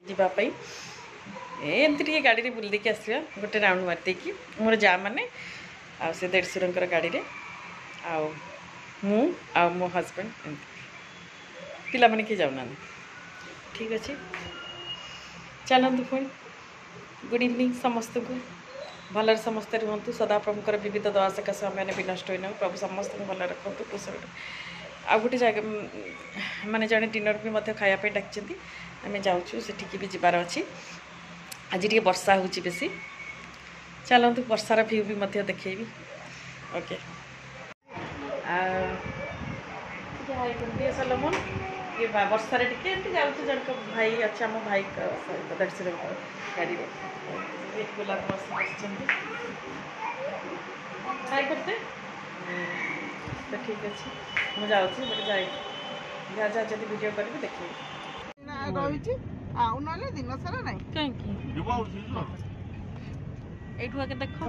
जावाई एमती गाड़ी में बुल देकी आसवा गोटे राउंड मार देकी मोर जा मैंने से देढ़शुर गाड़ी में आ मो हजबैंड एमती पिला माने किए जाऊना ठीक अच्छे चलतु पुणी गुड इवनिंग समस्त को भलर समस्ते रुहतु सदा प्रभुकर विविध दया सकाशे आम मैंने भी नष्ट होना प्रभु समस्त को भल रखु कुशल आ गोटे जगह माने जड़े डिनर भी मत खायापी डाकि आम जाऊँ से भी जबार अच्छी आज टे वर्षा हो बेसी चलतु वर्षार व्यू भी मत देखी ओके हाई कर सलमन ये वर्षार टे जाऊँ जन भाई अच्छे आम भाई सहित देढ़शुर गाड़ी में गुलाब बस हाई करते तो ठीक अच्छे मुझे जाऊँगी बोले जाए जहाँ जहाँ जब वीडियो करी देखिए दिन सारा ना कहीं आगे देख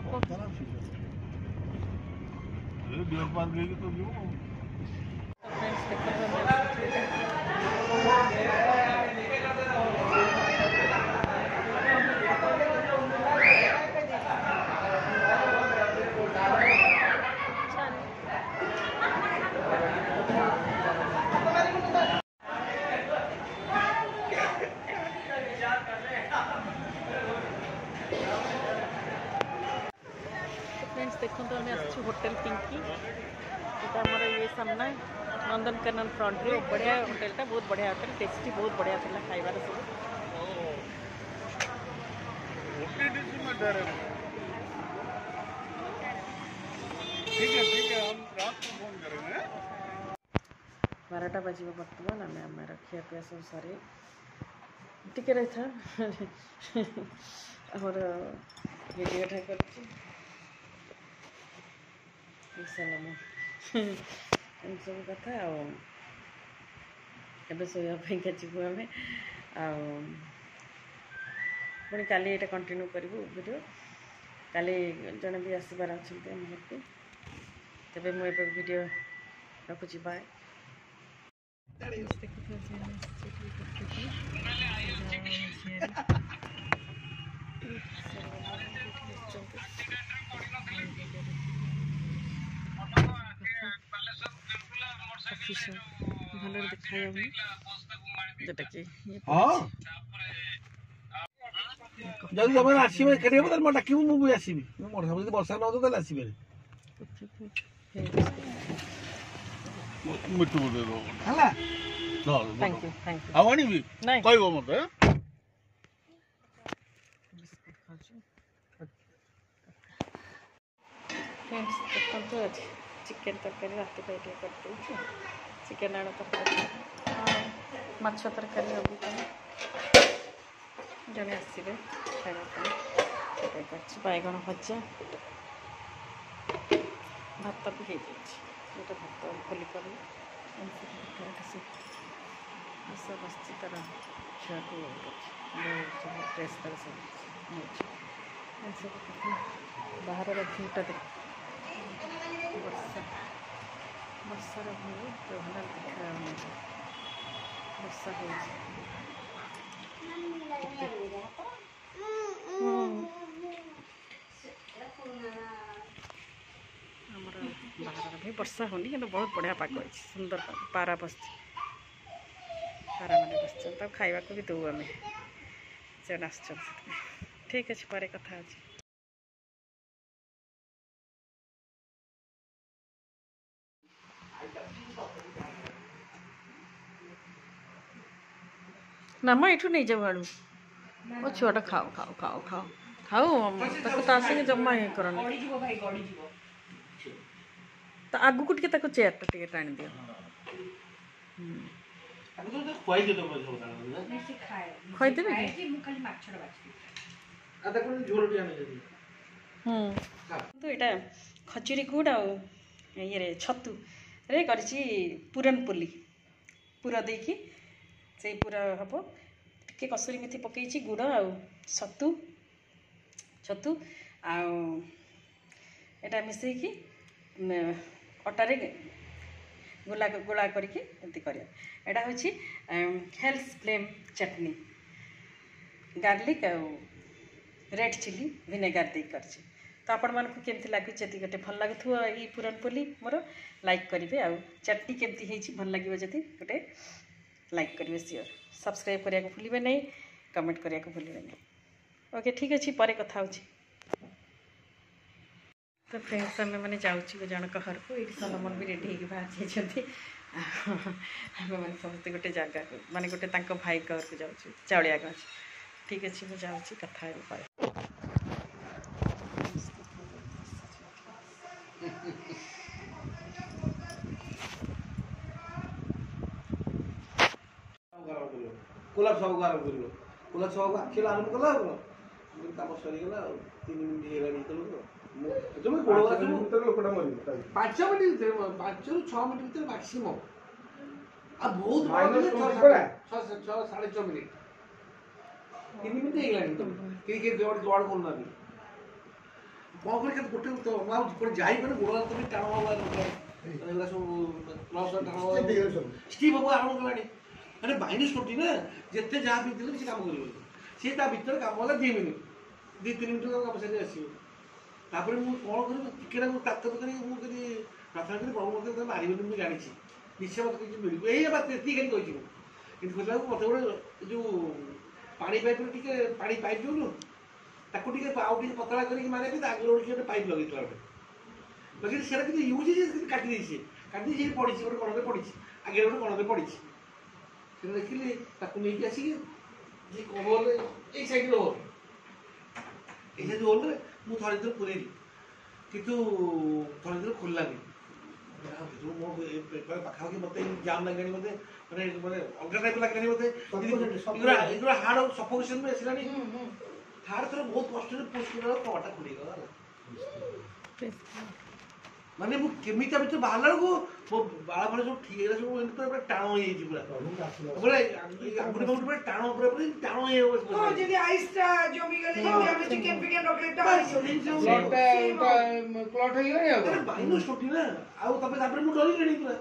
देखो आम आसु होटेल पिंकी यहाँ ये सामना नंदनकानन फ्रंट रे बढ़िया होटेलटा बहुत बढ़िया होटेल टेस्टी बहुत बढ़िया था खाइबार सब बारटा बजे बर्तमान आम खिया पिया सब सारी टिके रही था आमर वीडियो कर सब कथा आबे शोया जीवु आम पुणी काली ये कंटिन्यू करूँ वीडियो काली जड़े भी आसबार अच्छा आम घर को तेज मुझे वीडियो रखुची बाय भल देखा जोटा कि जल्दी जब आसवे खेल मैं डाक मुझे आसवि वर्षा न हो आसवे मिठू थैंक यू आनी कह मत देखो चिकेन तरकारी रात पर कर चिकेन आड़ तरकारी माछ तरकारी रवि जड़े आसवे खाया बैगण भजा भात भी हो गोटे भात खोली कर सब बस तार छुआ को सब ड्रेस तार सब बाहर भ्यूटा देख वर्षार व्यू तो भल देखा वर्षा हो बाहर भी वर्षा होनी कि बहुत बढ़िया पाग अच्छी सुंदर पारा बस पारा मैंने बस खावा को भी दऊ आम से आस ठीक अच्छे पर कथा अच्छे ना मैं यू नहीं जाऊ आड़ू ओ छुआटा खाओ खाओ खाओ खाओ खाओ ताकि जमा ये कर तो आगू को टे चेयर टे टाणी दियो खुदेबी तो यहाँ खजुरी गुड़ ये छतु रे कर पूरन पुली पूरा देकी से पूरा हम टे कसुरी मेथी पकई गुड़ आ छतु छतु आटा मिसईकी अटारे गोला गोला करके एमती कर हेल्थ फ्लेम चटनी गार्लिक आ रेड चिली विनेगार दे कर तो आपण मानक केमती लगी जदि गोटे भल लगुव ये पूरणपोली मोर लाइक करेंगे आ चटनी केमती होती भल लगे जदि गोटे लाइक करेंगे सियोर सब्सक्राइब करने को भूलें नहीं कमेंट करने को भूलें नहीं ओके ठीक अच्छे पर कथा हो तो फ्रेंड्स आम मैंने जाऊँ जनक घर को ये सलमन भी रेडी होगी बाहर जाइए आम मैंने समस्ते गोटे जगह माने गोटे भाई घर को जाऊँ चाउलिया गंज ठीक अच्छे मुझे जाऊँ कथा पर कोलाप सब आरम्भ कर कोलाप सब आखिर आरम्भ कला कम सरीगला 3 मिनट है 5 मिनट 5 ରୁ 6 मिनट भीतर मैक्सिमम आ बहुत 6.5 मिनट 3 मिनट ହେଇଗଲାଣି ତ କେହି ଜୋଡ଼ କରୁନା ବି କ'ଣ କରି କେତେ ଗୋଟେ ତ ଆଉ କୁଆଡ଼େ ଯାଇପାରେ ଗୋଡ଼ ତ ବି ଟାଣ ହବା ଏଗୁଡ଼ା ସବୁ ପ୍ଲସ୍ ଟାଣ ଷ୍ଟିଭ୍ ହବ ଆରମ୍ଭ କଲାଣି ମାନେ ମାଇନସ୍ 20 ନା ଯେତେ ଯାହା ବି ଦେଲେ ସେ କାମ କରିବନି ସେ ତା ଭିତରେ କାମ ହେଲା 2 ମିନିଟ୍ 2-3 ମିନିଟ୍ କାମ ସାରି ଆସିବ ତାପରେ ମୁଁ କ'ଣ କରିବି ଟିକେ ମୁଁ ତାକତ କରି ମୁଁ ଯଦି ପ୍ରାର୍ଥନା କରି ପ୍ରଭୁ ମୋତେ ମାରିବନି ମୁଁ ଜାଣିଛି ନିଶ୍ଚୟ ମୋତେ କିଛି ମିଳିବ ଏଇ ବା ଏତିକି ଖାଲି କହିଛି ମୁଁ କିନ୍ତୁ କହିଲା ମୋତେ ଗୋଟେ ଯେଉଁ ପାଣି ପାଇପ୍ରୁ ଟିକେ ପାଣି ପାଇପ୍ ଦେଉନୁ ତାକୁ ଟିକେ ଆଉ ଟିକେ ପତଳା କରିକି ମାରିବା ପାଇଁ ଆଗରୁ ଗୋଟେ ପାଇପ୍ ଲଗେଇଥିଲା ଗୋଟେ ଲଗେଇ ସେଟା କିନ୍ତୁ ୟୁଜ୍ ହେଇଛି କାଟି ଦେଇଛି ସେଇଠି ପଡ଼ିଛି ଗୋଟେ କଣରେ ପଡ଼ିଛି ଆଗରେ ଗୋଟେ କଣରେ ପଡ଼ିଛି ସେଟା ଦେଖିଲି ତାକୁ ନେଇକି ଆସିକି ଯେ ହୋଲ୍ରେ ଏଇ ସାଇଡ଼୍ର ହୋଲ୍ ଏଇ ସାଇଡ଼୍ ହୋଲ୍ରେ ମୁଁ ଥରେ ଦିନ ପୁରେଇଲି କିନ୍ତୁ ଥରେ ଦିନ ଖୋଲିଲାନି ମୋ ପାଖାପାଖି ମୋତେ ଜାମ୍ ଲାଗିଲାଣି ମୋତେ ମାନେ ମାନେ ଅଲଗା ଟାଇପ୍ ଲାଗିଲାଣି ମୋତେ ଏଗୁଡ଼ା ହାର୍ଡ଼ ଆଉ ସଫୋକେସନ୍ ବି ଆସିଲାଣି ହାର୍ଡ଼ ଥର ବହୁତ କଷ୍ଟରେ ପୁଷ୍ କଲା କବାଟା ଖୋଲିଗଲା ମାନେ ମୁଁ କେମିତି ଭିତରେ ବାହାରିଲା ବେଳକୁ ମୋ ବାଳ ଫାଳ ସବୁ ଠିକ୍ ହେଇଗଲା ସବୁ ଏମିତି ପୁରା ଟାଣ ହେଇଯାଇଛି ପୁରା ପୁରା ଆଙ୍ଗୁଠି ଫାଙ୍ଗୁଠି ପୁରା ଟାଣ ପୁରା ଟାଣ ହେଇଯାଉଛି ନା ଆଉ ତାପରେ ମୁଁ ଡରିଗଲିଣି ପୁରା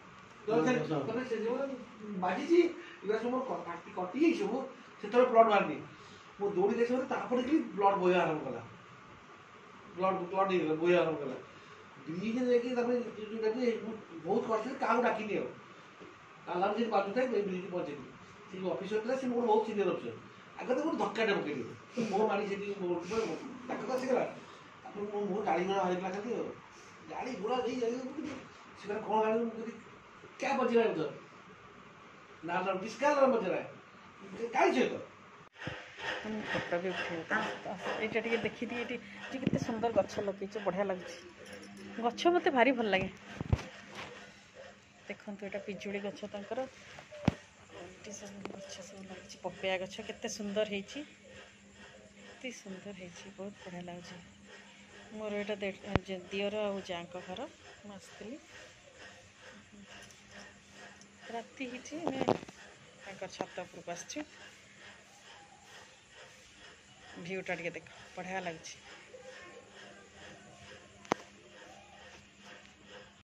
ବାଜିଛି ଏଗୁଡ଼ା ସବୁ କଟି ଯାଇଛି ସବୁ ସେତେବେଳେ ବ୍ଲଡ୍ ବାହାରିନି ମୁଁ ଦୌଡ଼ି ଯାଇଥିଲି ତାପରେ କି ବ୍ଲଡ୍ ବୋହିବା ଆରମ୍ଭ କଲା ବ୍ଲଡ୍ ହେଇଗଲା ବୋହିବା ଆରମ୍ଭ କଲା ଦିଲ୍ଲୀରେ ଯାଇକି ତାପରେ ବହୁତ କଷ୍ଟରେ କାହାକୁ ଡାକିନି ଆଉ ଆଲାର୍ମ ଯେମିତି ବାଜୁଥାଏ ଦିଲ୍ଲୀ ପହଞ୍ଚେଇଲି ସେ ଯେଉଁ ଅଫିସର ଥିଲା ସେ ମୋର ବହୁତ ସିନିୟର ଅଫିସର ଆଗ ତ ଗୋଟେ ଧକ୍କାଟେ ପକେଇଲି ମୋ ମାରି ସେଠି ତାଙ୍କ ତ ଆସିଗଲା ତାପରେ ମୋ ଗାଡ଼ି ଘୋଡ଼ା ବାହାରିଥିଲା ଖାଲି ଆଉ ଗାଡ଼ି ଘୋଡ଼ା ଦେଇ ଯାଇ ସେ କ'ଣ ଗାଡ଼ି ମୁଁ କହିଲି କ୍ୟା ବଜେରା ଉଧର ନା କିସକା ବଜେରା କାହିଁ ସହିତ ଫଟୋ ବି ଉଠେଇବା ଏଇଟା ଟିକେ ଦେଖିଦିଏ ଏଠି କେତେ ସୁନ୍ଦର ଗଛ ଲଗେଇଛ ବଢ଼ିଆ ଲାଗୁଛି गछ मत भारी भल लगे देखो यहाँ पिजुड़ी गछ तर सब गछ सब लगे पपया गछ केते सुंदर होती सुंदर होती बहुत बढ़िया लगे मोर यहाँ दियर आ जाँ घर मुझे राति छत उपरक आसुटा देख बढ़िया लगे